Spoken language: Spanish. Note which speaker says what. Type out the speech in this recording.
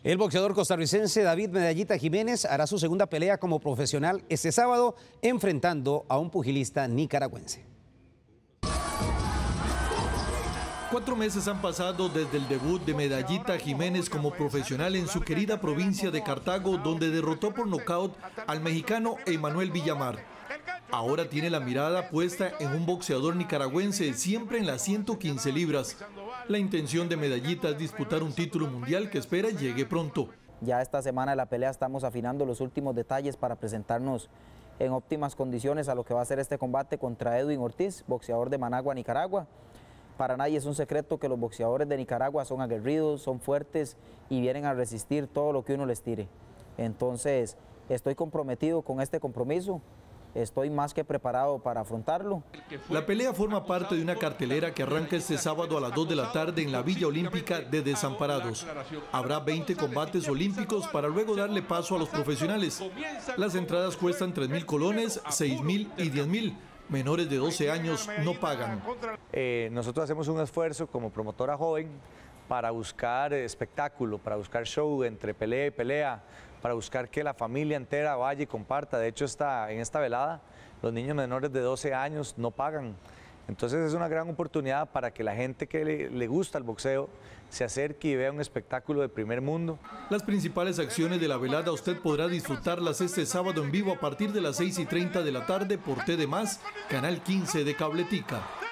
Speaker 1: El boxeador costarricense David Medallita Jiménez hará su segunda pelea como profesional este sábado, enfrentando a un pugilista nicaragüense.
Speaker 2: 4 meses han pasado desde el debut de Medallita Jiménez como profesional en su querida provincia de Cartago, donde derrotó por nocaut al mexicano Emanuel Villamar. Ahora tiene la mirada puesta en un boxeador nicaragüense, siempre en las 115 libras. La intención de Medallita es disputar un título mundial que espera llegue pronto.
Speaker 3: Ya esta semana de la pelea estamos afinando los últimos detalles para presentarnos en óptimas condiciones a lo que va a ser este combate contra Edwin Ortiz, boxeador de Managua, Nicaragua. Para nadie es un secreto que los boxeadores de Nicaragua son aguerridos, son fuertes y vienen a resistir todo lo que uno les tire. Entonces, estoy comprometido con este compromiso. Estoy más que preparado para afrontarlo.
Speaker 2: La pelea forma parte de una cartelera que arranca este sábado a las 2 de la tarde en la Villa Olímpica de Desamparados. Habrá 20 combates olímpicos para luego darle paso a los profesionales. Las entradas cuestan 3.000 colones, 6.000 y 10.000. Menores de 12 años no pagan.
Speaker 4: Nosotros hacemos un esfuerzo como promotora joven para buscar espectáculo, para buscar show entre pelea y pelea, para buscar que la familia entera vaya y comparta. De hecho, en esta velada, los niños menores de 12 años no pagan. Entonces es una gran oportunidad para que la gente que le gusta el boxeo se acerque y vea un espectáculo de primer mundo.
Speaker 2: Las principales acciones de la velada usted podrá disfrutarlas este sábado en vivo a partir de las 6:30 de la tarde por TD+, Canal 15 de Cabletica.